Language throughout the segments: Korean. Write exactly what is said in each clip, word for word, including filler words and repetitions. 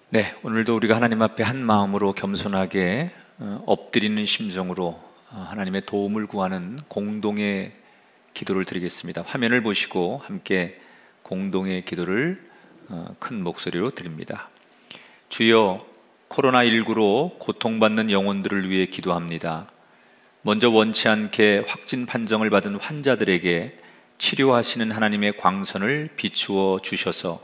네, 오늘도 우리가 하나님 앞에 한 마음으로 겸손하게 엎드리는 심정으로 하나님의 도움을 구하는 공동의 기도를 드리겠습니다. 화면을 보시고 함께 공동의 기도를 큰 목소리로 드립니다. 주여, 코로나십구로 고통받는 영혼들을 위해 기도합니다. 먼저 원치 않게 확진 판정을 받은 환자들에게 치료하시는 하나님의 광선을 비추어 주셔서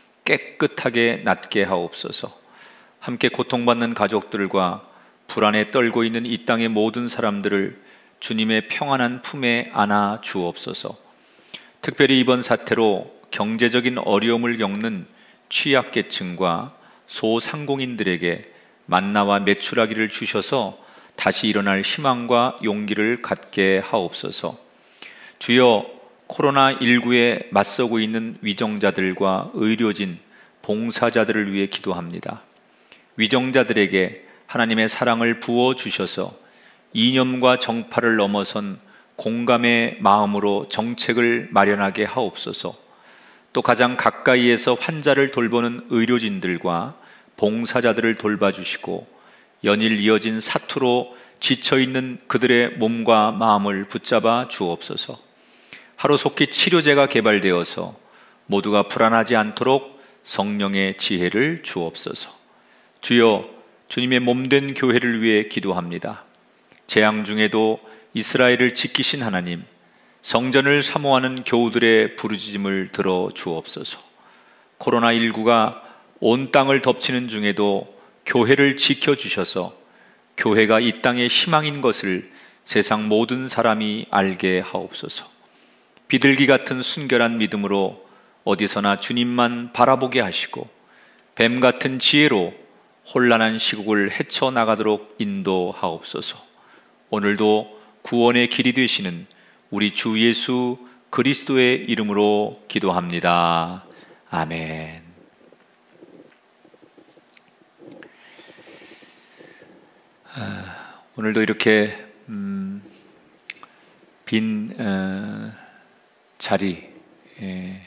깨끗하게 낫게 하옵소서. 함께 고통받는 가족들과 불안에 떨고 있는 이 땅의 모든 사람들을 주님의 평안한 품에 안아 주옵소서. 특별히 이번 사태로 경제적인 어려움을 겪는 취약계층과 소상공인들에게 만나와 매출하기를 주셔서 다시 일어날 희망과 용기를 갖게 하옵소서. 주여, 코로나십구에 맞서고 있는 위정자들과 의료진, 봉사자들을 위해 기도합니다. 위정자들에게 하나님의 사랑을 부어주셔서 이념과 정파를 넘어선 공감의 마음으로 정책을 마련하게 하옵소서. 또 가장 가까이에서 환자를 돌보는 의료진들과 봉사자들을 돌봐주시고 연일 이어진 사투로 지쳐있는 그들의 몸과 마음을 붙잡아 주옵소서. 하루속히 치료제가 개발되어서 모두가 불안하지 않도록 성령의 지혜를 주옵소서. 주여, 주님의 몸된 교회를 위해 기도합니다. 재앙 중에도 이스라엘을 지키신 하나님, 성전을 사모하는 교우들의 부르짖음을 들어 주옵소서. 코로나십구가 온 땅을 덮치는 중에도 교회를 지켜주셔서 교회가 이 땅의 희망인 것을 세상 모든 사람이 알게 하옵소서. 비둘기 같은 순결한 믿음으로 어디서나 주님만 바라보게 하시고 뱀 같은 지혜로 혼란한 시국을 헤쳐나가도록 인도하옵소서. 오늘도 구원의 길이 되시는 우리 주 예수 그리스도의 이름으로 기도합니다. 아멘. 아, 오늘도 이렇게 음, 빈 어, 자리, 예,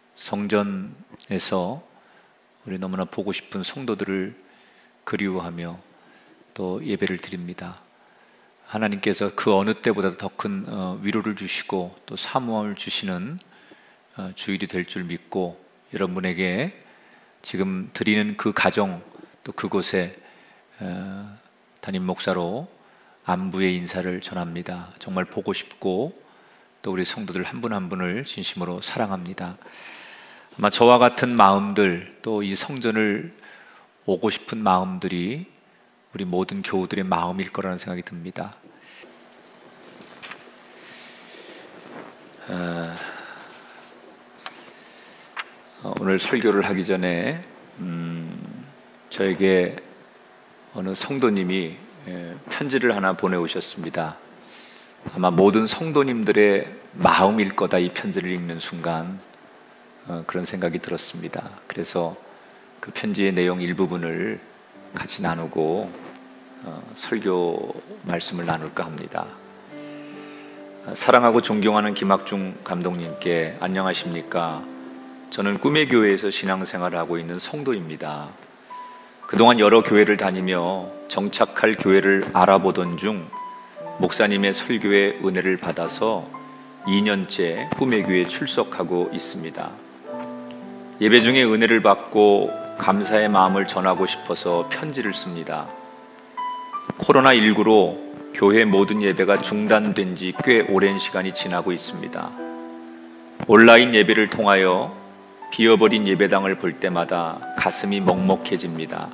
성전에서 우리 너무나 보고 싶은 성도들을 그리워하며 또 예배를 드립니다. 하나님께서 그 어느 때보다 더 큰 위로를 주시고 또 사모함을 주시는 주일이 될 줄 믿고 여러분에게 지금 드리는 그 가정 또 그곳에 담임 목사로 안부의 인사를 전합니다. 정말 보고 싶고 또 우리 성도들 한 분 한 분을 진심으로 사랑합니다. 아마 저와 같은 마음들, 또 이 성전을 오고 싶은 마음들이 우리 모든 교우들의 마음일 거라는 생각이 듭니다. 어, 오늘 설교를 하기 전에 음, 저에게 어느 성도님이 예, 편지를 하나 보내오셨습니다. 아마 모든 성도님들의 마음일 거다, 이 편지를 읽는 순간. 어, 그런 생각이 들었습니다. 그래서 그 편지의 내용 일부분을 같이 나누고 어, 설교 말씀을 나눌까 합니다. 어, 사랑하고 존경하는 김학중 감독님께 안녕하십니까? 저는 꿈의 교회에서 신앙생활을 하고 있는 성도입니다. 그동안 여러 교회를 다니며 정착할 교회를 알아보던 중 목사님의 설교에 은혜를 받아서 이 년째 꿈의 교회에 출석하고 있습니다. 예배 중에 은혜를 받고 감사의 마음을 전하고 싶어서 편지를 씁니다. 코로나십구로 교회 모든 예배가 중단된 지 꽤 오랜 시간이 지나고 있습니다. 온라인 예배를 통하여 비어버린 예배당을 볼 때마다 가슴이 먹먹해집니다.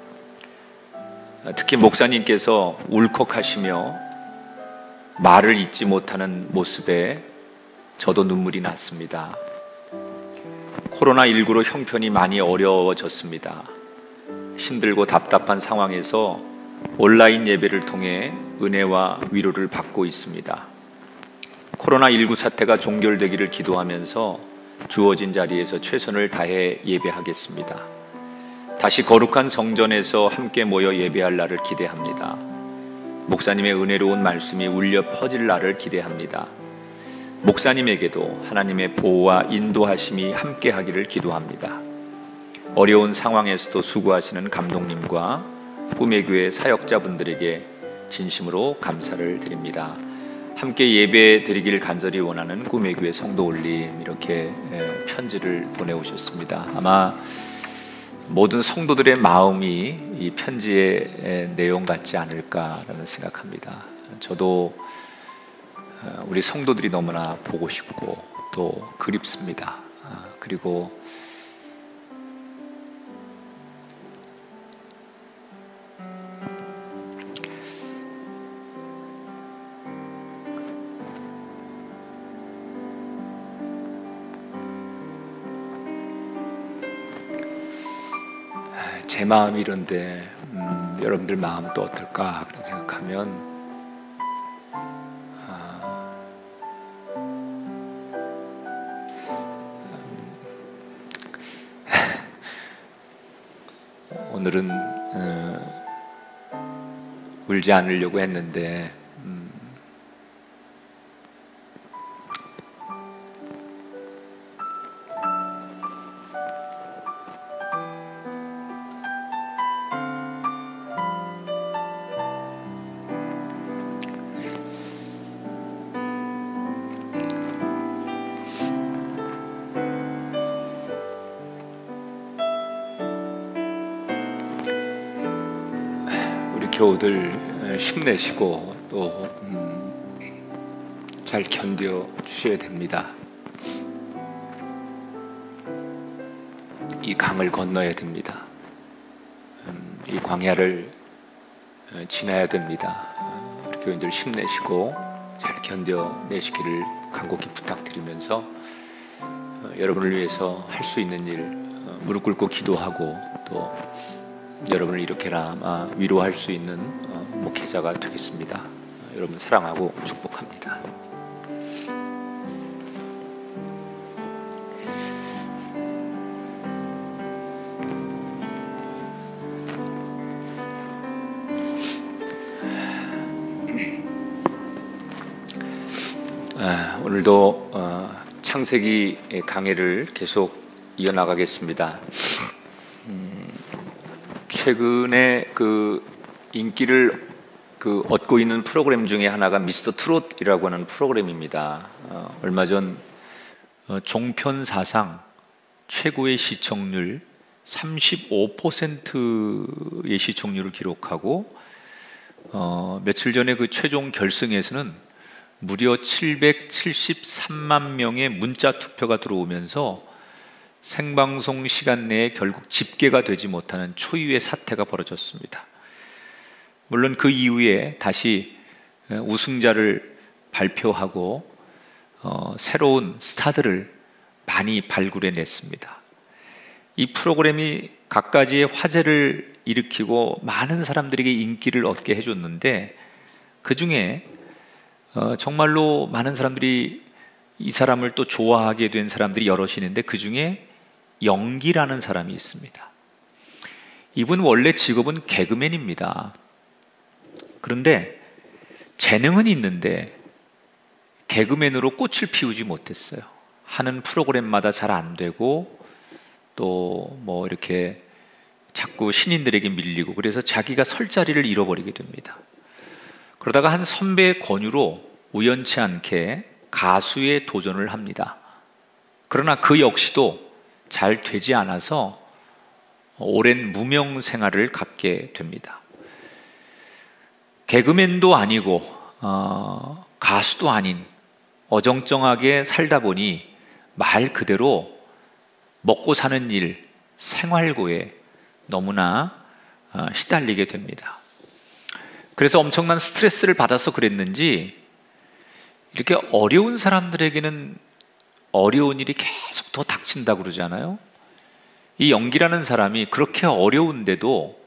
특히 목사님께서 울컥하시며 말을 잇지 못하는 모습에 저도 눈물이 났습니다. 코로나십구로 형편이 많이 어려워졌습니다. 힘들고 답답한 상황에서 온라인 예배를 통해 은혜와 위로를 받고 있습니다. 코로나십구 사태가 종결되기를 기도하면서 주어진 자리에서 최선을 다해 예배하겠습니다. 다시 거룩한 성전에서 함께 모여 예배할 날을 기대합니다. 목사님의 은혜로운 말씀이 울려 퍼질 날을 기대합니다. 목사님에게도 하나님의 보호와 인도하심이 함께하기를 기도합니다. 어려운 상황에서도 수고하시는 감독님과 꿈의 교회 사역자분들에게 진심으로 감사를 드립니다. 함께 예배 드리길 간절히 원하는 꿈의 교회 성도 올림, 이렇게 편지를 보내오셨습니다. 아마 모든 성도들의 마음이 이 편지의 내용 같지 않을까라는 생각합니다. 저도 우리 성도들이 너무나 보고 싶고 또 그립습니다. 그리고 제 마음이 이런데 음, 여러분들 마음도 어떨까 그런 생각하면 아, 음, 오늘은 어, 울지 않으려고 했는데 음, 교우들 힘내시고 또 잘 음, 견뎌 주셔야 됩니다. 이 강을 건너야 됩니다. 음, 이 광야를 지나야 됩니다. 우리 교우들 힘내시고 잘 견뎌내시기를 간곡히 부탁드리면서 어, 여러분을 위해서 할 수 있는 일 어, 무릎 꿇고 기도하고 또 여러분을 이렇게나마 위로할 수 있는 목회자가 되겠습니다. 여러분 사랑하고 축복합니다. 아, 오늘도 어, 창세기 강해를 계속 이어나가겠습니다. 음, 최근에 그 인기를 그 얻고 있는 프로그램 중에 하나가 미스터 트롯이라고 하는 프로그램입니다. 어, 얼마 전 어, 종편 사상 최고의 시청률 삼십오 퍼센트의 시청률을 기록하고 어, 며칠 전에 그 최종 결승에서는 무려 칠백칠십삼만 명의 문자 투표가 들어오면서 생방송 시간 내에 결국 집계가 되지 못하는 초유의 사태가 벌어졌습니다. 물론 그 이후에 다시 우승자를 발표하고 어, 새로운 스타들을 많이 발굴해냈습니다. 이 프로그램이 갖가지의 화제를 일으키고 많은 사람들에게 인기를 얻게 해줬는데 그 중에 어, 정말로 많은 사람들이 이 사람을 또 좋아하게 된 사람들이 여럿이 있는데 그 중에 영기라는 사람이 있습니다. 이분 원래 직업은 개그맨입니다. 그런데 재능은 있는데 개그맨으로 꽃을 피우지 못했어요. 하는 프로그램마다 잘 안 되고 또 뭐 이렇게 자꾸 신인들에게 밀리고 그래서 자기가 설 자리를 잃어버리게 됩니다. 그러다가 한 선배의 권유로 우연치 않게 가수에 도전을 합니다. 그러나 그 역시도 잘 되지 않아서 오랜 무명 생활을 갖게 됩니다. 개그맨도 아니고 어, 가수도 아닌 어정쩡하게 살다 보니 말 그대로 먹고 사는 일, 생활고에 너무나 어, 시달리게 됩니다. 그래서 엄청난 스트레스를 받아서 그랬는지 이렇게 어려운 사람들에게는 어려운 일이 계속 더 닥친다고 그러잖아요. 이 영기라는 사람이 그렇게 어려운데도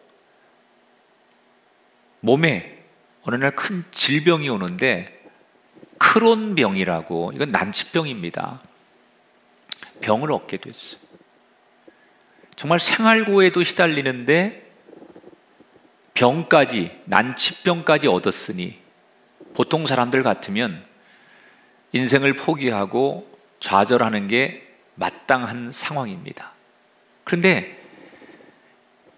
몸에 어느 날 큰 질병이 오는데 크론병이라고, 이건 난치병입니다. 병을 얻게 됐어요. 정말 생활고에도 시달리는데 병까지, 난치병까지 얻었으니 보통 사람들 같으면 인생을 포기하고 좌절하는 게 마땅한 상황입니다. 그런데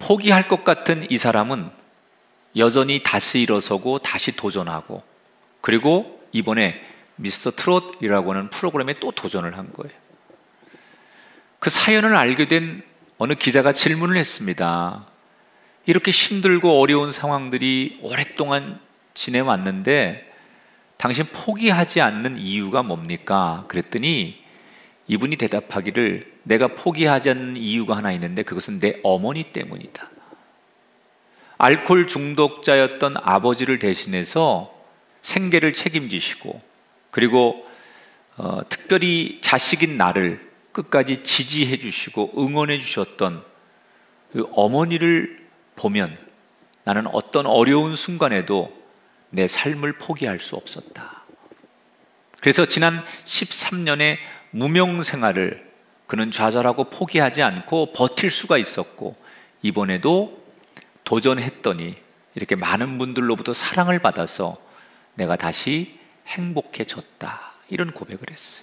포기할 것 같은 이 사람은 여전히 다시 일어서고 다시 도전하고, 그리고 이번에 미스터 트롯이라고 하는 프로그램에 또 도전을 한 거예요. 그 사연을 알게 된 어느 기자가 질문을 했습니다. 이렇게 힘들고 어려운 상황들이 오랫동안 지내왔는데 당신 포기하지 않는 이유가 뭡니까? 그랬더니 이분이 대답하기를, 내가 포기하지 않는 이유가 하나 있는데 그것은 내 어머니 때문이다. 알코올 중독자였던 아버지를 대신해서 생계를 책임지시고, 그리고 어, 특별히 자식인 나를 끝까지 지지해 주시고 응원해 주셨던 그 어머니를 보면 나는 어떤 어려운 순간에도 내 삶을 포기할 수 없었다. 그래서 지난 십삼 년의 무명 생활을 그는 좌절하고 포기하지 않고 버틸 수가 있었고, 이번에도 도전했더니 이렇게 많은 분들로부터 사랑을 받아서 내가 다시 행복해졌다, 이런 고백을 했어요.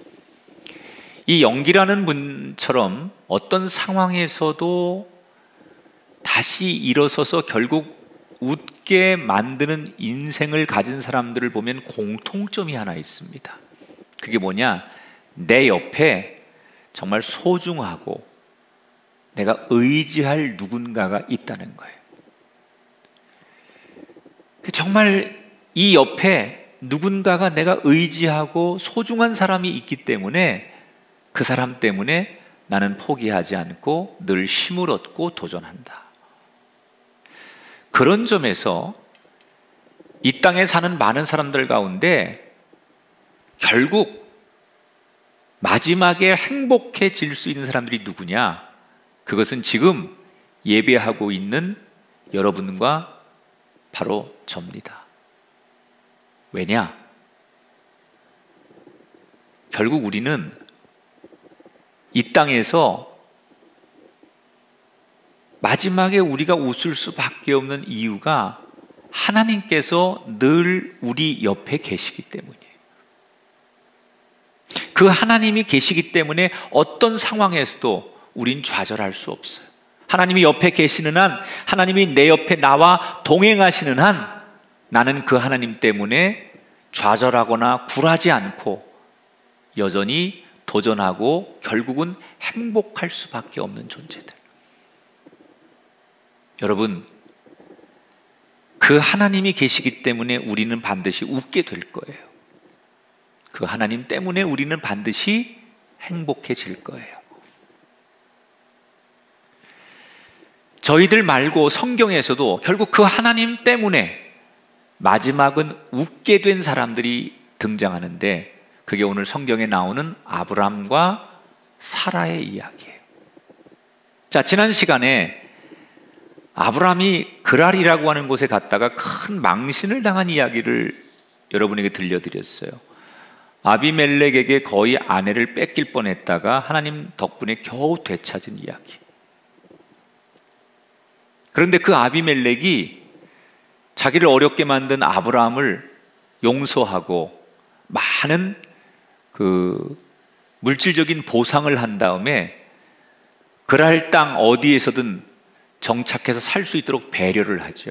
이 영기라는 분처럼 어떤 상황에서도 다시 일어서서 결국 웃게 만드는 인생을 가진 사람들을 보면 공통점이 하나 있습니다. 그게 뭐냐? 내 옆에 정말 소중하고 내가 의지할 누군가가 있다는 거예요. 정말 이 옆에 누군가가 내가 의지하고 소중한 사람이 있기 때문에 그 사람 때문에 나는 포기하지 않고 늘 힘을 얻고 도전한다. 그런 점에서 이 땅에 사는 많은 사람들 가운데 결국 마지막에 행복해질 수 있는 사람들이 누구냐? 그것은 지금 예배하고 있는 여러분과 바로 접니다. 왜냐? 결국 우리는 이 땅에서 마지막에 우리가 웃을 수밖에 없는 이유가 하나님께서 늘 우리 옆에 계시기 때문이에요. 그 하나님이 계시기 때문에 어떤 상황에서도 우린 좌절할 수 없어요. 하나님이 옆에 계시는 한, 하나님이 내 옆에 나와 동행하시는 한, 나는 그 하나님 때문에 좌절하거나 굴하지 않고 여전히 도전하고 결국은 행복할 수밖에 없는 존재들. 여러분, 그 하나님이 계시기 때문에 우리는 반드시 웃게 될 거예요. 그 하나님 때문에 우리는 반드시 행복해질 거예요. 저희들 말고 성경에서도 결국 그 하나님 때문에 마지막은 웃게 된 사람들이 등장하는데, 그게 오늘 성경에 나오는 아브람과 사라의 이야기예요. 자, 지난 시간에 아브람이 그랄이라고 하는 곳에 갔다가 큰 망신을 당한 이야기를 여러분에게 들려드렸어요. 아비멜렉에게 거의 아내를 뺏길 뻔했다가 하나님 덕분에 겨우 되찾은 이야기. 그런데 그 아비멜렉이 자기를 어렵게 만든 아브라함을 용서하고 많은 그 물질적인 보상을 한 다음에 그랄 땅 어디에서든 정착해서 살 수 있도록 배려를 하죠.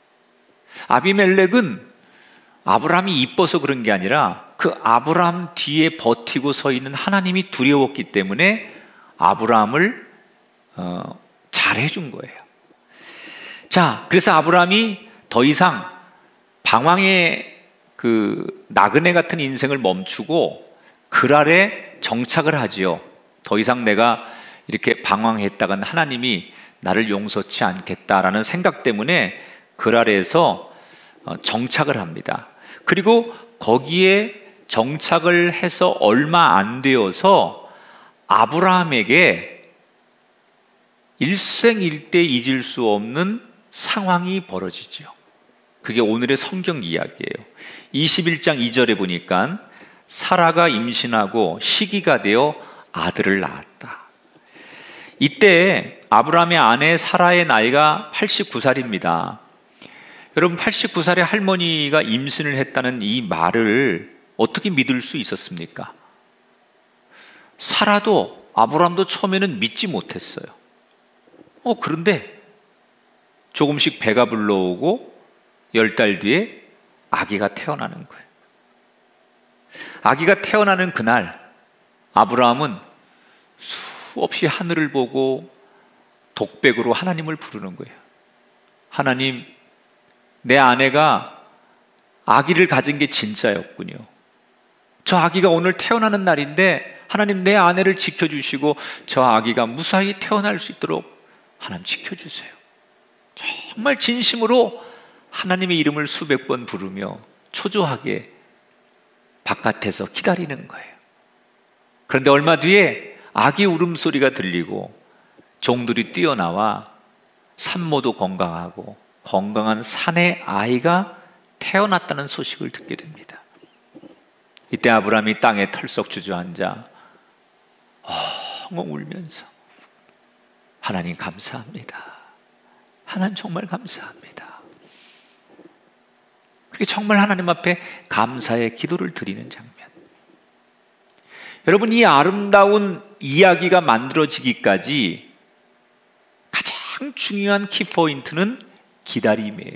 아비멜렉은 아브라함이 이뻐서 그런 게 아니라 그 아브라함 뒤에 버티고 서 있는 하나님이 두려웠기 때문에 아브라함을 어, 잘해준 거예요. 자, 그래서 아브라함이 더 이상 방황의 그 나그네 같은 인생을 멈추고 그랄에 정착을 하지요. 더 이상 내가 이렇게 방황했다간 하나님이 나를 용서치 않겠다라는 생각 때문에 그랄에서 정착을 합니다. 그리고 거기에 정착을 해서 얼마 안 되어서 아브라함에게 일생일대 잊을 수 없는 상황이 벌어지죠. 그게 오늘의 성경 이야기예요. 이십일 장 이 절에 보니까 사라가 임신하고 시기가 되어 아들을 낳았다. 이때 아브라함의 아내 사라의 나이가 팔십구 살입니다. 여러분, 팔십구 살의 할머니가 임신을 했다는 이 말을 어떻게 믿을 수 있었습니까? 사라도 아브라함도 처음에는 믿지 못했어요. 어, 그런데 조금씩 배가 불러오고 열 달 뒤에 아기가 태어나는 거예요. 아기가 태어나는 그날 아브라함은 수없이 하늘을 보고 독백으로 하나님을 부르는 거예요. 하나님, 내 아내가 아기를 가진 게 진짜였군요. 저 아기가 오늘 태어나는 날인데 하나님, 내 아내를 지켜주시고 저 아기가 무사히 태어날 수 있도록 하나님 지켜주세요. 정말 진심으로 하나님의 이름을 수백 번 부르며 초조하게 바깥에서 기다리는 거예요. 그런데 얼마 뒤에 아기 울음소리가 들리고 종들이 뛰어나와 산모도 건강하고 건강한 사내 아이가 태어났다는 소식을 듣게 됩니다. 이때 아브라함이 땅에 털썩 주저앉아 엉엉 울면서 하나님 감사합니다. 하나님 정말 감사합니다. 그렇게 정말 하나님 앞에 감사의 기도를 드리는 장면. 여러분, 이 아름다운 이야기가 만들어지기까지 가장 중요한 키포인트는 기다림이에요.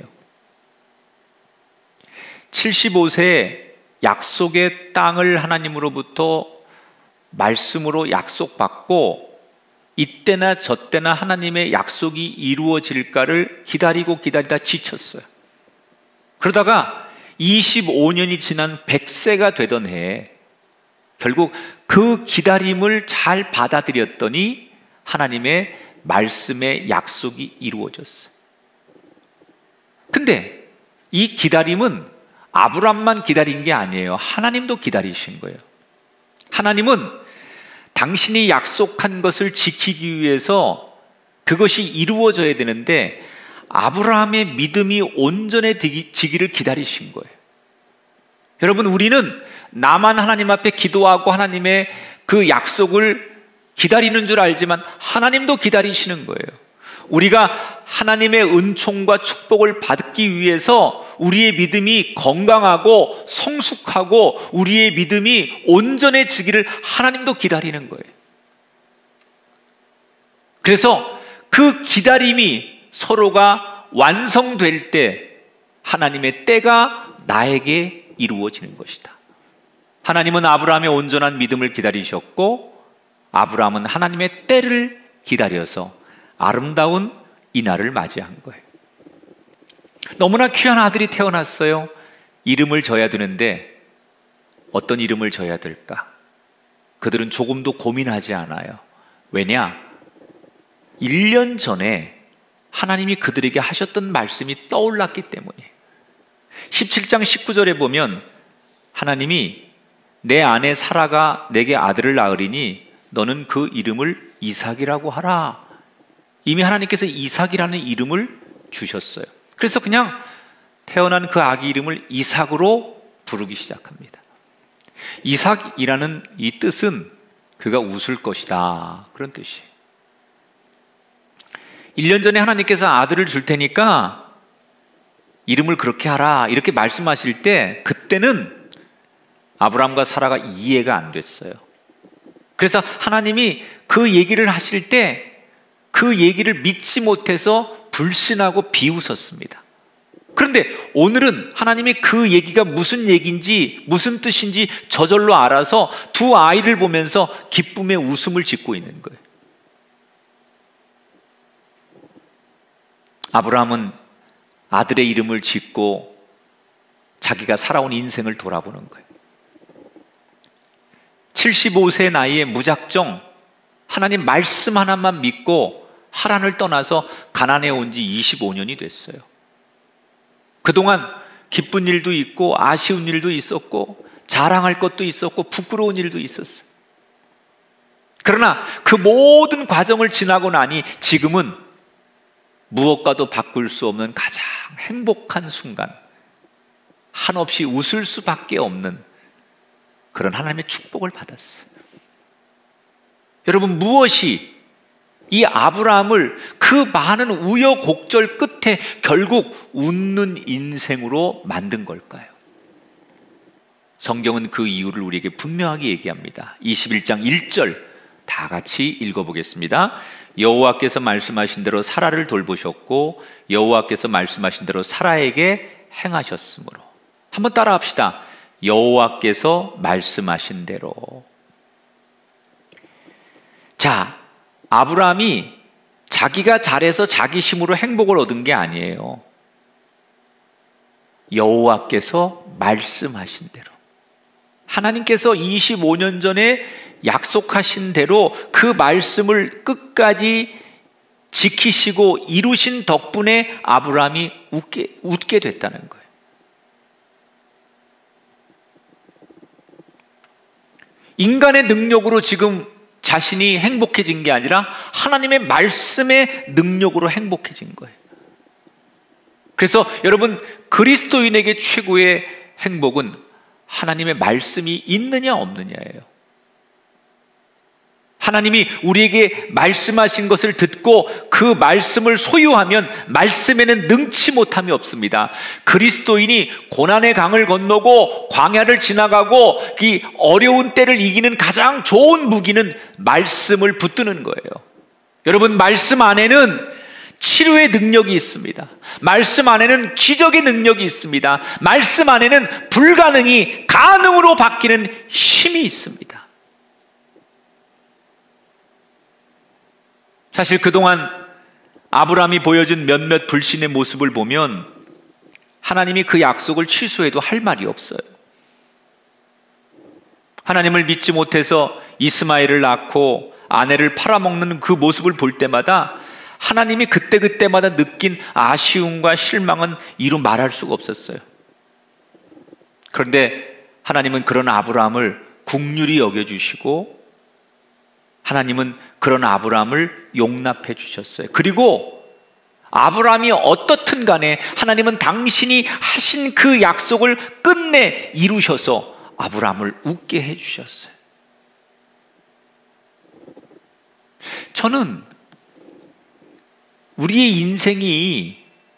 칠십오 세에 약속의 땅을 하나님으로부터 말씀으로 약속받고 이때나 저때나 하나님의 약속이 이루어질까를 기다리고 기다리다 지쳤어요. 그러다가 이십오 년이 지난 백 세가 되던 해에 결국 그 기다림을 잘 받아들였더니 하나님의 말씀의 약속이 이루어졌어요. 근데 이 기다림은 아브람만 기다린 게 아니에요. 하나님도 기다리신 거예요. 하나님은 당신이 약속한 것을 지키기 위해서 그것이 이루어져야 되는데 아브라함의 믿음이 온전해지기를 기다리신 거예요. 여러분, 우리는 나만 하나님 앞에 기도하고 하나님의 그 약속을 기다리는 줄 알지만 하나님도 기다리시는 거예요. 우리가 하나님의 은총과 축복을 받기 위해서 우리의 믿음이 건강하고 성숙하고 우리의 믿음이 온전해지기를 하나님도 기다리는 거예요. 그래서 그 기다림이 서로가 완성될 때 하나님의 때가 나에게 이루어지는 것이다. 하나님은 아브라함의 온전한 믿음을 기다리셨고 아브라함은 하나님의 때를 기다려서 아름다운 이 날을 맞이한 거예요. 너무나 귀한 아들이 태어났어요. 이름을 져야 되는데 어떤 이름을 져야 될까? 그들은 조금도 고민하지 않아요. 왜냐? 일 년 전에 하나님이 그들에게 하셨던 말씀이 떠올랐기 때문에. 십칠 장 십구 절에 보면 하나님이 내 아내 사라가 내게 아들을 낳으리니 너는 그 이름을 이삭이라고 하라. 이미 하나님께서 이삭이라는 이름을 주셨어요. 그래서 그냥 태어난 그 아기 이름을 이삭으로 부르기 시작합니다. 이삭이라는 이 뜻은 그가 웃을 것이다, 그런 뜻이에요. 일 년 전에 하나님께서 아들을 줄 테니까 이름을 그렇게 하라 이렇게 말씀하실 때 그때는 아브라함과 사라가 이해가 안 됐어요. 그래서 하나님이 그 얘기를 하실 때 그 얘기를 믿지 못해서 불신하고 비웃었습니다. 그런데 오늘은 하나님이 그 얘기가 무슨 얘기인지 무슨 뜻인지 저절로 알아서 두 아이를 보면서 기쁨의 웃음을 짓고 있는 거예요. 아브라함은 아들의 이름을 짓고 자기가 살아온 인생을 돌아보는 거예요. 칠십오 세 나이에 무작정 하나님 말씀 하나만 믿고 하란을 떠나서 가나안에 온 지 이십오 년이 됐어요. 그동안 기쁜 일도 있고 아쉬운 일도 있었고 자랑할 것도 있었고 부끄러운 일도 있었어요. 그러나 그 모든 과정을 지나고 나니 지금은 무엇과도 바꿀 수 없는 가장 행복한 순간, 한없이 웃을 수밖에 없는 그런 하나님의 축복을 받았어요. 여러분, 무엇이 이 아브라함을 그 많은 우여곡절 끝에 결국 웃는 인생으로 만든 걸까요? 성경은 그 이유를 우리에게 분명하게 얘기합니다. 이십일 장 일 절 다 같이 읽어보겠습니다. 여호와께서 말씀하신 대로 사라를 돌보셨고 여호와께서 말씀하신 대로 사라에게 행하셨으므로. 한번 따라합시다. 여호와께서 말씀하신 대로. 자, 아브라함이 자기가 잘해서 자기 힘으로 행복을 얻은 게 아니에요. 여호와께서 말씀하신 대로, 하나님께서 이십오 년 전에 약속하신 대로 그 말씀을 끝까지 지키시고 이루신 덕분에 아브라함이 웃게, 웃게 됐다는 거예요. 인간의 능력으로 지금 자신이 행복해진 게 아니라 하나님의 말씀의 능력으로 행복해진 거예요. 그래서 여러분, 그리스도인에게 최고의 행복은 하나님의 말씀이 있느냐 없느냐예요. 하나님이 우리에게 말씀하신 것을 듣고 그 말씀을 소유하면 말씀에는 능치 못함이 없습니다. 그리스도인이 고난의 강을 건너고 광야를 지나가고 이 어려운 때를 이기는 가장 좋은 무기는 말씀을 붙드는 거예요. 여러분, 말씀 안에는 치료의 능력이 있습니다. 말씀 안에는 기적의 능력이 있습니다. 말씀 안에는 불가능이 가능으로 바뀌는 힘이 있습니다. 사실 그동안 아브라함이 보여준 몇몇 불신의 모습을 보면 하나님이 그 약속을 취소해도 할 말이 없어요. 하나님을 믿지 못해서 이스마엘을 낳고 아내를 팔아먹는 그 모습을 볼 때마다 하나님이 그때그때마다 느낀 아쉬움과 실망은 이루 말할 수가 없었어요. 그런데 하나님은 그런 아브라함을 긍휼히 여겨주시고 하나님은 그런 아브라함을 용납해 주셨어요. 그리고 아브라함이 어떻든 간에 하나님은 당신이 하신 그 약속을 끝내 이루셔서 아브라함을 웃게 해 주셨어요. 저는 우리의 인생이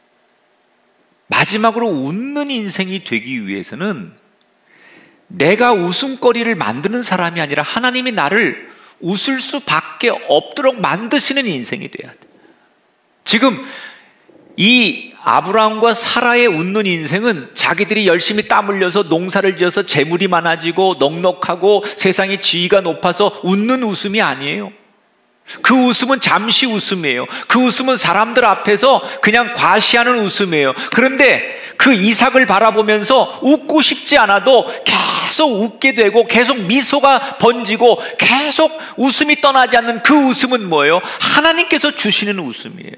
마지막으로 웃는 인생이 되기 위해서는 내가 웃음거리를 만드는 사람이 아니라 하나님이 나를 웃을 수밖에 없도록 만드시는 인생이 돼야 돼. 지금 이 아브라함과 사라의 웃는 인생은 자기들이 열심히 땀 흘려서 농사를 지어서 재물이 많아지고 넉넉하고 세상의 지위가 높아서 웃는 웃음이 아니에요. 그 웃음은 잠시 웃음이에요. 그 웃음은 사람들 앞에서 그냥 과시하는 웃음이에요. 그런데 그 이삭을 바라보면서 웃고 싶지 않아도 계속 웃게 되고 계속 미소가 번지고 계속 웃음이 떠나지 않는 그 웃음은 뭐예요? 하나님께서 주시는 웃음이에요.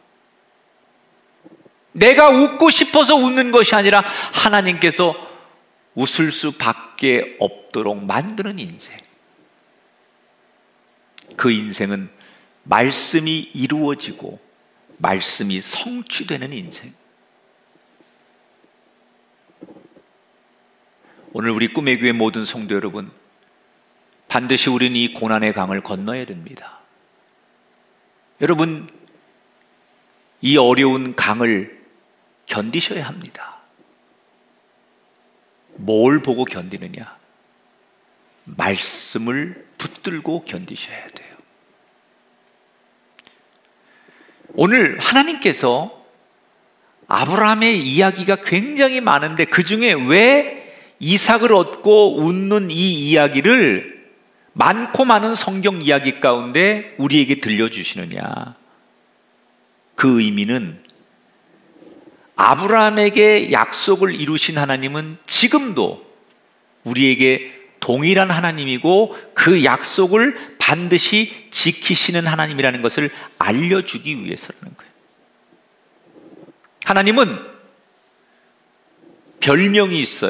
내가 웃고 싶어서 웃는 것이 아니라 하나님께서 웃을 수밖에 없도록 만드는 인생. 그 인생은 말씀이 이루어지고 말씀이 성취되는 인생. 오늘 우리 꿈의 교회 모든 성도 여러분, 반드시 우리는 이 고난의 강을 건너야 됩니다. 여러분, 이 어려운 강을 견디셔야 합니다. 뭘 보고 견디느냐? 말씀을 붙들고 견디셔야 돼요. 오늘 하나님께서 아브라함의 이야기가 굉장히 많은데 그 중에 왜 이삭을 얻고 웃는 이 이야기를 많고 많은 성경 이야기 가운데 우리에게 들려주시느냐? 그 의미는 아브라함에게 약속을 이루신 하나님은 지금도 우리에게 동일한 하나님이고 그 약속을 반드시 지키시는 하나님이라는 것을 알려주기 위해서라는 거예요. 하나님은 별명이 있어요.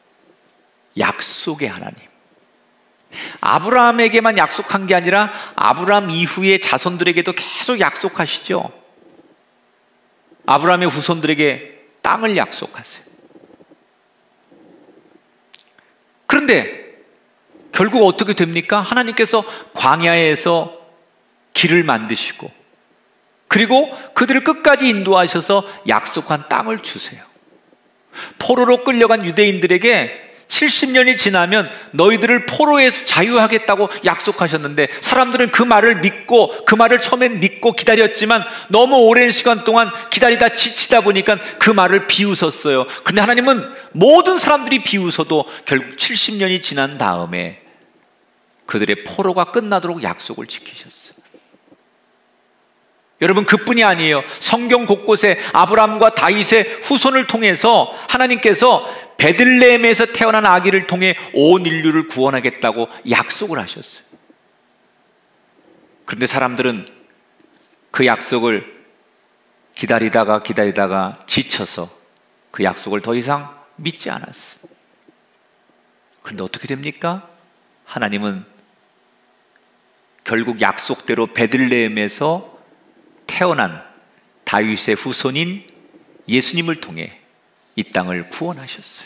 약속의 하나님. 아브라함에게만 약속한 게 아니라 아브라함 이후의 자손들에게도 계속 약속하시죠. 아브라함의 후손들에게 땅을 약속하세요. 그런데 결국 어떻게 됩니까? 하나님께서 광야에서 길을 만드시고 그리고 그들을 끝까지 인도하셔서 약속한 땅을 주세요. 포로로 끌려간 유대인들에게 칠십 년이 지나면 너희들을 포로에서 자유하겠다고 약속하셨는데, 사람들은 그 말을 믿고, 그 말을 처음엔 믿고 기다렸지만 너무 오랜 시간 동안 기다리다 지치다 보니까 그 말을 비웃었어요. 근데 하나님은 모든 사람들이 비웃어도 결국 칠십 년이 지난 다음에 그들의 포로가 끝나도록 약속을 지키셨어요. 여러분, 그뿐이 아니에요. 성경 곳곳에 아브라함과 다윗의 후손을 통해서 하나님께서 베들레헴에서 태어난 아기를 통해 온 인류를 구원하겠다고 약속을 하셨어요. 그런데 사람들은 그 약속을 기다리다가 기다리다가 지쳐서 그 약속을 더 이상 믿지 않았어요. 그런데 어떻게 됩니까? 하나님은 결국 약속대로 베들레헴에서 태어난 다윗의 후손인 예수님을 통해 이 땅을 구원하셨어요.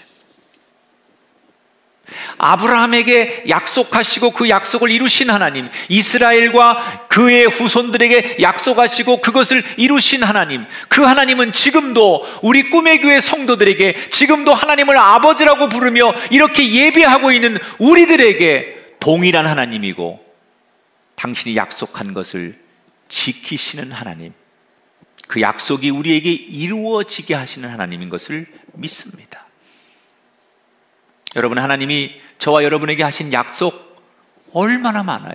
아브라함에게 약속하시고 그 약속을 이루신 하나님, 이스라엘과 그의 후손들에게 약속하시고 그것을 이루신 하나님, 그 하나님은 지금도 우리 꿈의 교회 성도들에게, 지금도 하나님을 아버지라고 부르며 이렇게 예배하고 있는 우리들에게 동일한 하나님이고, 당신이 약속한 것을 지키시는 하나님, 그 약속이 우리에게 이루어지게 하시는 하나님인 것을 믿습니다. 여러분, 하나님이 저와 여러분에게 하신 약속 얼마나 많아요.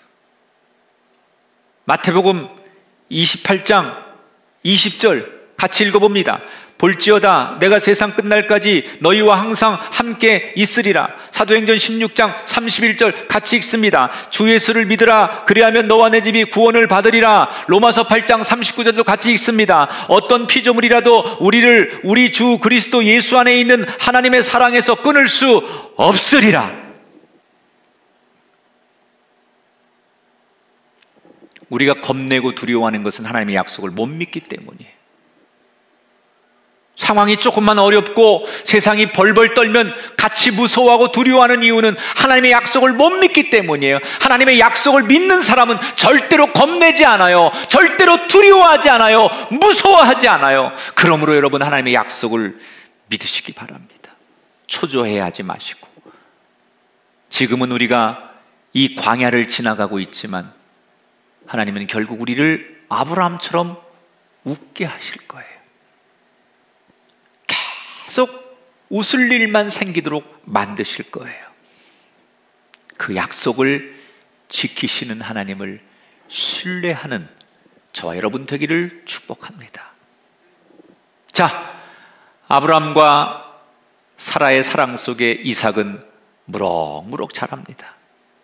마태복음 이십팔 장 이십 절 같이 읽어봅니다. 볼지어다 내가 세상 끝날까지 너희와 항상 함께 있으리라. 사도행전 십육 장 삼십일 절 같이 읽습니다. 주 예수를 믿으라. 그리하면 너와 내 집이 구원을 받으리라. 로마서 팔 장 삼십구 절도 같이 읽습니다. 어떤 피조물이라도 우리를 우리 주 그리스도 예수 안에 있는 하나님의 사랑에서 끊을 수 없으리라. 우리가 겁내고 두려워하는 것은 하나님의 약속을 못 믿기 때문이에요. 상황이 조금만 어렵고 세상이 벌벌 떨면 같이 무서워하고 두려워하는 이유는 하나님의 약속을 못 믿기 때문이에요. 하나님의 약속을 믿는 사람은 절대로 겁내지 않아요. 절대로 두려워하지 않아요. 무서워하지 않아요. 그러므로 여러분, 하나님의 약속을 믿으시기 바랍니다. 초조해하지 마시고. 지금은 우리가 이 광야를 지나가고 있지만 하나님은 결국 우리를 아브라함처럼 웃게 하실 거예요. 계속 웃을 일만 생기도록 만드실 거예요. 그 약속을 지키시는 하나님을 신뢰하는 저와 여러분 되기를 축복합니다. 자, 아브라함과 사라의 사랑 속에 이삭은 무럭무럭 자랍니다.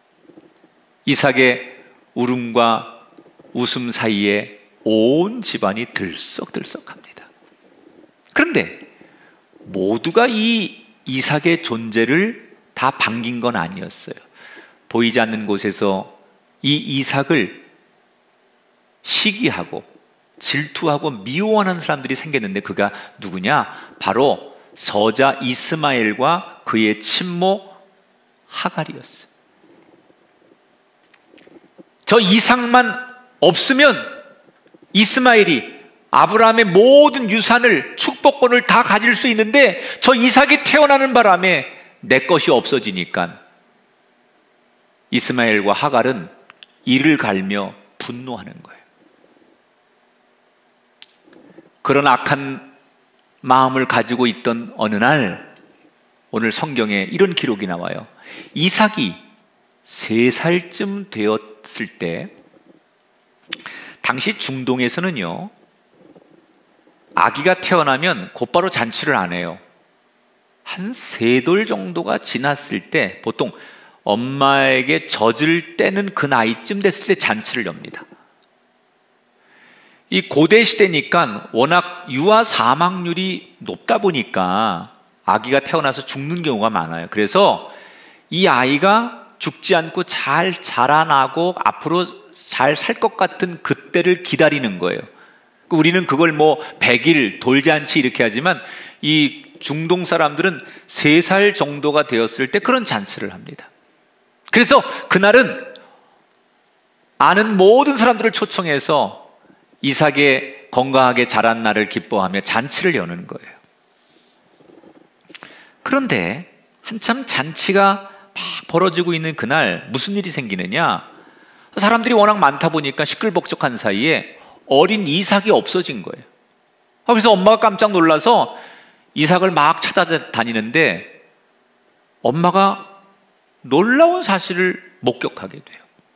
이삭의 울음과 웃음 사이에 온 집안이 들썩들썩합니다. 그런데 모두가 이 이삭의 존재를 다 반긴 건 아니었어요. 보이지 않는 곳에서 이 이삭을 시기하고 질투하고 미워하는 사람들이 생겼는데 그가 누구냐? 바로 서자 이스마엘과 그의 친모 하갈이었어요. 저 이삭만 없으면 이스마엘이 아브라함의 모든 유산을, 축복권을 다 가질 수 있는데 저 이삭이 태어나는 바람에 내 것이 없어지니까 이스마엘과 하갈은 이를 갈며 분노하는 거예요. 그런 악한 마음을 가지고 있던 어느 날, 오늘 성경에 이런 기록이 나와요. 이삭이 세 살쯤 되었을 때, 당시 중동에서는요, 아기가 태어나면 곧바로 잔치를 안 해요. 한 세 돌 정도가 지났을 때, 보통 엄마에게 젖을 떼는 그 나이쯤 됐을 때 잔치를 엽니다. 이 고대 시대니까 워낙 유아 사망률이 높다 보니까 아기가 태어나서 죽는 경우가 많아요. 그래서 이 아이가 죽지 않고 잘 자라나고 앞으로 잘 살 것 같은 그때를 기다리는 거예요. 우리는 그걸 뭐 백 일 돌잔치 이렇게 하지만 이 중동 사람들은 세 살 정도가 되었을 때 그런 잔치를 합니다. 그래서 그날은 아는 모든 사람들을 초청해서 이삭의 건강하게 자란 날을 기뻐하며 잔치를 여는 거예요. 그런데 한참 잔치가 막 벌어지고 있는 그날 무슨 일이 생기느냐? 사람들이 워낙 많다 보니까 시끌벅적한 사이에 어린 이삭이 없어진 거예요. 그래서 엄마가 깜짝 놀라서 이삭을 막 찾아다니는데 엄마가 놀라운 사실을 목격하게 돼요.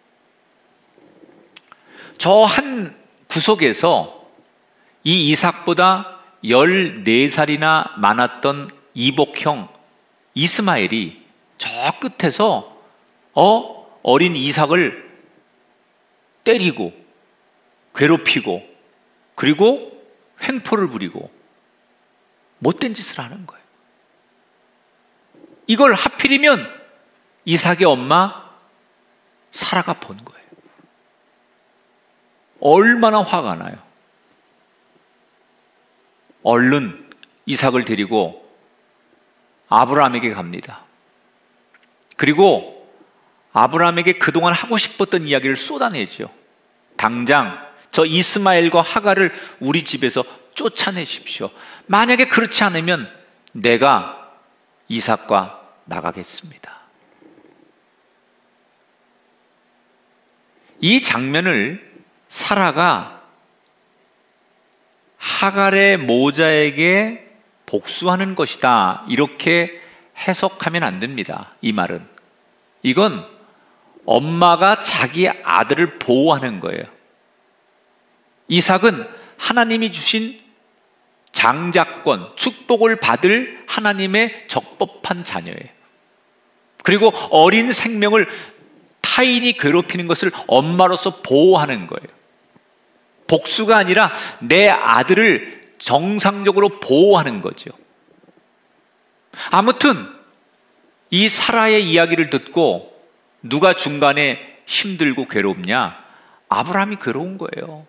저 한 구석에서 이 이삭보다 열네 살이나 많았던 이복형 이스마엘이 저 끝에서 어? 어린 이삭을 때리고 괴롭히고 그리고 횡포를 부리고 못된 짓을 하는 거예요. 이걸 하필이면 이삭의 엄마 사라가 본 거예요. 얼마나 화가 나요. 얼른 이삭을 데리고 아브라함에게 갑니다. 그리고 아브라함에게 그동안 하고 싶었던 이야기를 쏟아내죠. 당장 저 이스마엘과 하갈을 우리 집에서 쫓아내십시오. 만약에 그렇지 않으면 내가 이삭과 나가겠습니다. 이 장면을 사라가 하갈의 모자에게 복수하는 것이다 이렇게 해석하면 안 됩니다. 이 말은 이건 엄마가 자기 아들을 보호하는 거예요. 이삭은 하나님이 주신 장자권, 축복을 받을 하나님의 적법한 자녀예요. 그리고 어린 생명을 타인이 괴롭히는 것을 엄마로서 보호하는 거예요. 복수가 아니라 내 아들을 정상적으로 보호하는 거죠. 아무튼 이 사라의 이야기를 듣고 누가 중간에 힘들고 괴롭냐? 아브라함이 괴로운 거예요.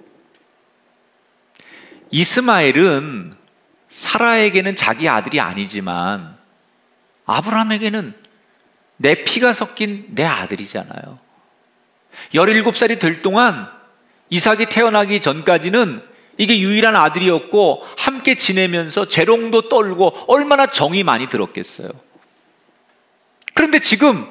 이스마엘은 사라에게는 자기 아들이 아니지만 아브라함에게는 내 피가 섞인 내 아들이잖아요. 열일곱 살이 될 동안 이삭이 태어나기 전까지는 이게 유일한 아들이었고 함께 지내면서 재롱도 떨고 얼마나 정이 많이 들었겠어요. 그런데 지금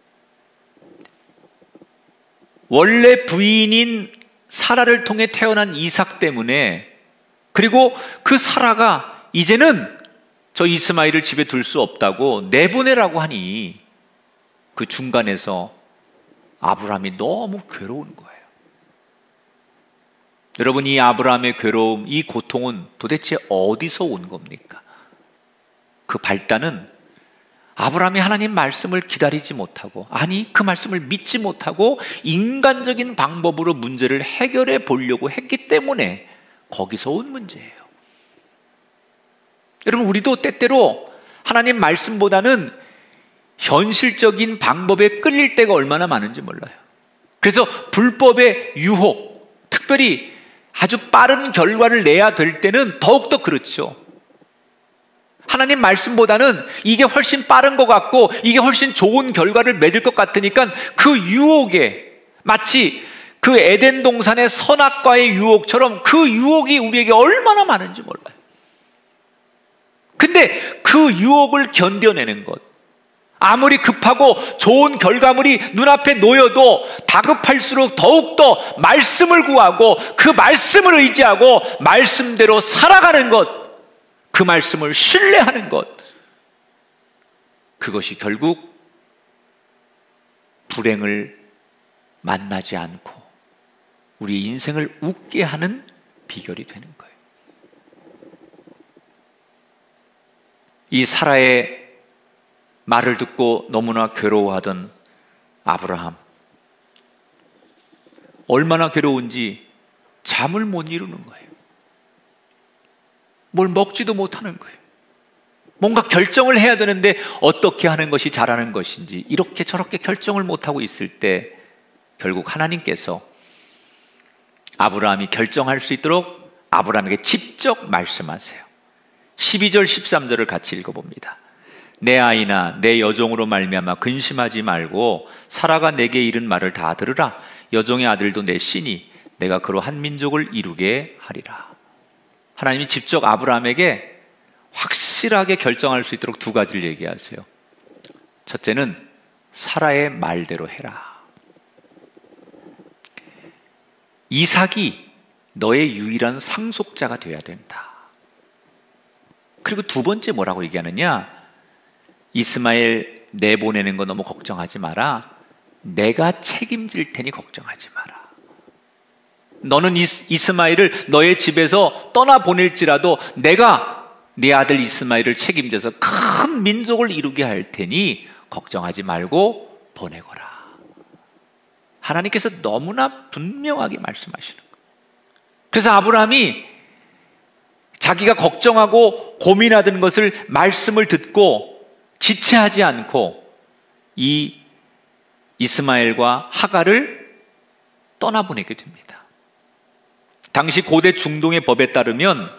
원래 부인인 사라를 통해 태어난 이삭 때문에 그리고 그 사라가 이제는 저 이스마엘을 집에 둘 수 없다고 내보내라고 하니 그 중간에서 아브라함이 너무 괴로운 거예요. 여러분, 이 아브라함의 괴로움, 이 고통은 도대체 어디서 온 겁니까? 그 발단은 아브라함이 하나님 말씀을 기다리지 못하고, 아니 그 말씀을 믿지 못하고 인간적인 방법으로 문제를 해결해 보려고 했기 때문에 거기서 온 문제예요. 여러분, 우리도 때때로 하나님 말씀보다는 현실적인 방법에 끌릴 때가 얼마나 많은지 몰라요. 그래서 불법의 유혹, 특별히 아주 빠른 결과를 내야 될 때는 더욱더 그렇죠. 하나님 말씀보다는 이게 훨씬 빠른 것 같고 이게 훨씬 좋은 결과를 맺을 것 같으니까 그 유혹에, 마치 그 에덴 동산의 선악과의 유혹처럼 그 유혹이 우리에게 얼마나 많은지 몰라요. 근데 그 유혹을 견뎌내는 것, 아무리 급하고 좋은 결과물이 눈앞에 놓여도 다급할수록 더욱더 말씀을 구하고 그 말씀을 의지하고 말씀대로 살아가는 것, 그 말씀을 신뢰하는 것, 그것이 결국 불행을 만나지 않고 우리 인생을 웃게 하는 비결이 되는 거예요. 이 사라의 말을 듣고 너무나 괴로워하던 아브라함, 얼마나 괴로운지 잠을 못 이루는 거예요. 뭘 먹지도 못하는 거예요. 뭔가 결정을 해야 되는데 어떻게 하는 것이 잘하는 것인지 이렇게 저렇게 결정을 못하고 있을 때 결국 하나님께서 아브라함이 결정할 수 있도록 아브라함에게 직접 말씀하세요. 십이 절 십삼 절을 같이 읽어봅니다. 내 아이나 내 여종으로 말미암아 근심하지 말고 사라가 내게 이른 말을 다 들으라. 여종의 아들도 내 씨니 내가 그로 한 민족을 이루게 하리라. 하나님이 직접 아브라함에게 확실히 확실하게 결정할 수 있도록 두 가지를 얘기하세요. 첫째는 사라의 말대로 해라. 이삭이 너의 유일한 상속자가 되어야 된다. 그리고 두 번째 뭐라고 얘기하느냐? 이스마엘 내보내는 거 너무 걱정하지 마라. 내가 책임질 테니 걱정하지 마라. 너는 이스, 이스마엘을 너의 집에서 떠나보낼지라도 내가 네 아들 이스마엘을 책임져서 큰 민족을 이루게 할 테니 걱정하지 말고 보내거라. 하나님께서 너무나 분명하게 말씀하시는 거예요. 그래서 아브라함이 자기가 걱정하고 고민하던 것을 말씀을 듣고 지체하지 않고 이 이스마엘과 하갈을 떠나보내게 됩니다. 당시 고대 중동의 법에 따르면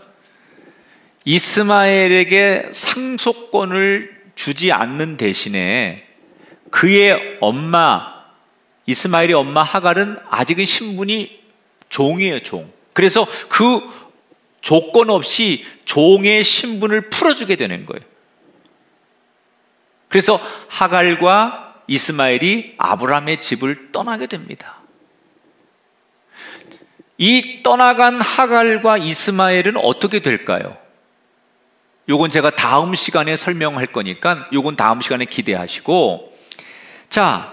이스마엘에게 상속권을 주지 않는 대신에 그의 엄마, 이스마엘의 엄마 하갈은 아직은 신분이 종이에요, 종. 그래서 그 조건 없이 종의 신분을 풀어주게 되는 거예요. 그래서 하갈과 이스마엘이 아브라함의 집을 떠나게 됩니다. 이 떠나간 하갈과 이스마엘은 어떻게 될까요? 요건 제가 다음 시간에 설명할 거니까 요건 다음 시간에 기대하시고, 자,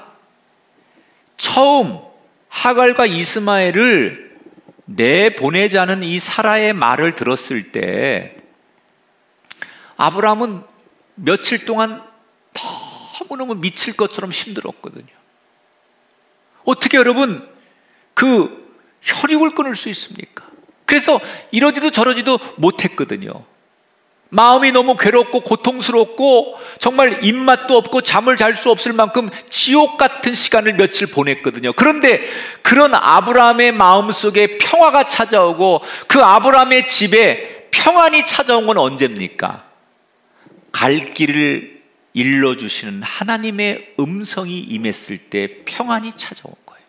처음 하갈과 이스마엘을 내보내자는 이 사라의 말을 들었을 때 아브라함은 며칠 동안 너무너무 미칠 것처럼 힘들었거든요. 어떻게 여러분 그 혈육을 끊을 수 있습니까? 그래서 이러지도 저러지도 못했거든요. 마음이 너무 괴롭고 고통스럽고 정말 입맛도 없고 잠을 잘 수 없을 만큼 지옥 같은 시간을 며칠 보냈거든요. 그런데 그런 아브라함의 마음속에 평화가 찾아오고 그 아브라함의 집에 평안이 찾아온 건 언제입니까? 갈 길을 일러주시는 하나님의 음성이 임했을 때 평안이 찾아온 거예요.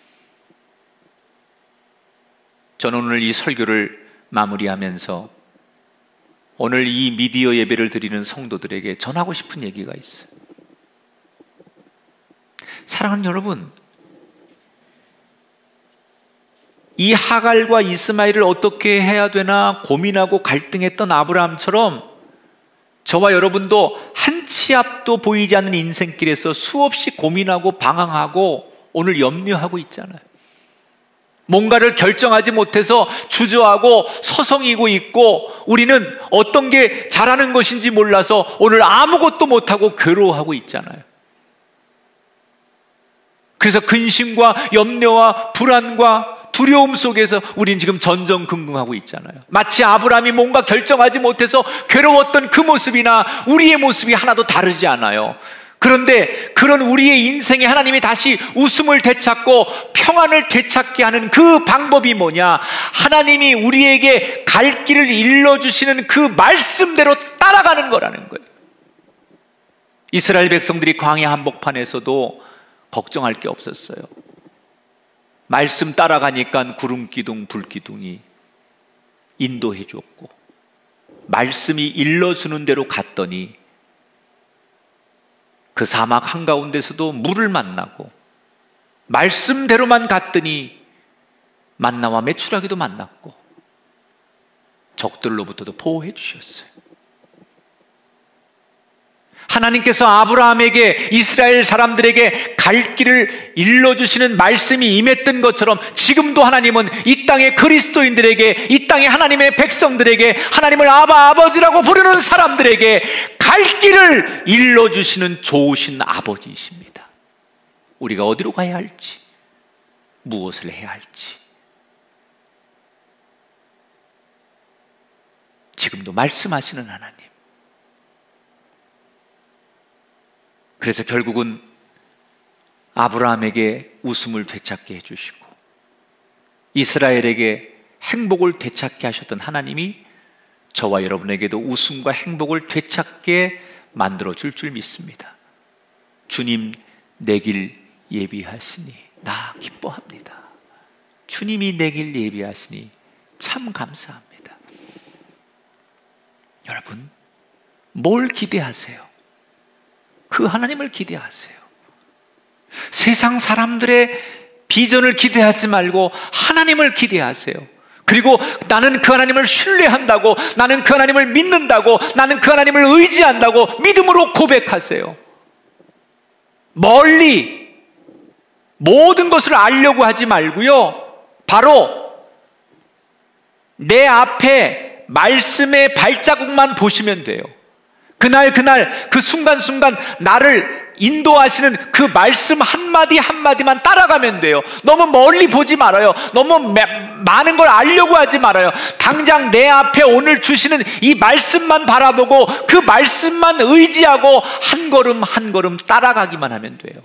저는 오늘 이 설교를 마무리하면서 오늘 이 미디어 예배를 드리는 성도들에게 전하고 싶은 얘기가 있어요. 사랑하는 여러분, 이 하갈과 이스마엘을 어떻게 해야 되나 고민하고 갈등했던 아브라함처럼 저와 여러분도 한 치 앞도 보이지 않는 인생길에서 수없이 고민하고 방황하고 오늘 염려하고 있잖아요. 뭔가를 결정하지 못해서 주저하고 서성이고 있고 우리는 어떤 게 잘하는 것인지 몰라서 오늘 아무것도 못하고 괴로워하고 있잖아요. 그래서 근심과 염려와 불안과 두려움 속에서 우린 지금 전전긍긍하고 있잖아요. 마치 아브라함이 뭔가 결정하지 못해서 괴로웠던 그 모습이나 우리의 모습이 하나도 다르지 않아요. 그런데 그런 우리의 인생에 하나님이 다시 웃음을 되찾고 평안을 되찾게 하는 그 방법이 뭐냐? 하나님이 우리에게 갈 길을 일러주시는 그 말씀대로 따라가는 거라는 거예요. 이스라엘 백성들이 광야 한복판에서도 걱정할 게 없었어요. 말씀 따라가니까 구름기둥 불기둥이 인도해 줬고 말씀이 일러주는 대로 갔더니 그 사막 한가운데서도 물을 만나고 말씀대로만 갔더니 만나와 메추라기도 만났고 적들로부터도 보호해 주셨어요. 하나님께서 아브라함에게 이스라엘 사람들에게 갈 길을 일러주시는 말씀이 임했던 것처럼 지금도 하나님은 이 땅의 그리스도인들에게 이 땅의 하나님의 백성들에게 하나님을 아바 아버지라고 부르는 사람들에게 갈 길을 일러주시는 좋으신 아버지이십니다. 우리가 어디로 가야 할지 무엇을 해야 할지 지금도 말씀하시는 하나님. 그래서 결국은 아브라함에게 웃음을 되찾게 해주시고 이스라엘에게 행복을 되찾게 하셨던 하나님이 저와 여러분에게도 웃음과 행복을 되찾게 만들어줄 줄 믿습니다. 주님 내 길 예비하시니 나 기뻐합니다. 주님이 내 길 예비하시니 참 감사합니다. 여러분, 뭘 기대하세요? 그 하나님을 기대하세요. 세상 사람들의 비전을 기대하지 말고 하나님을 기대하세요. 그리고 나는 그 하나님을 신뢰한다고, 나는 그 하나님을 믿는다고, 나는 그 하나님을 의지한다고 믿음으로 고백하세요. 멀리 모든 것을 알려고 하지 말고요, 바로 내 앞에 말씀의 발자국만 보시면 돼요. 그날 그날 그 순간순간 나를 인도하시는 그 말씀 한마디 한마디만 따라가면 돼요. 너무 멀리 보지 말아요. 너무 많은 걸 알려고 하지 말아요. 당장 내 앞에 오늘 주시는 이 말씀만 바라보고 그 말씀만 의지하고 한 걸음 한 걸음 따라가기만 하면 돼요.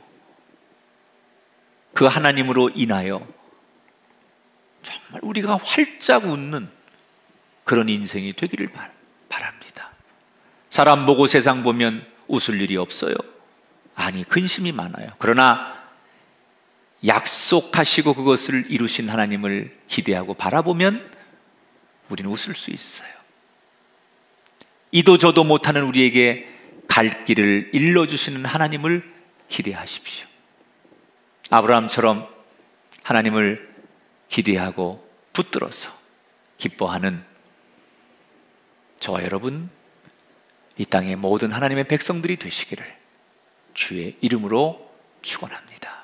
그 하나님으로 인하여 정말 우리가 활짝 웃는 그런 인생이 되기를 바랍니다. 사람 보고 세상 보면 웃을 일이 없어요. 아니, 근심이 많아요. 그러나 약속하시고 그것을 이루신 하나님을 기대하고 바라보면 우리는 웃을 수 있어요. 이도 저도 못하는 우리에게 갈 길을 일러주시는 하나님을 기대하십시오. 아브라함처럼 하나님을 기대하고 붙들어서 기뻐하는 저와 여러분, 이 땅의 모든 하나님의 백성들이 되시기를 주의 이름으로 축원합니다.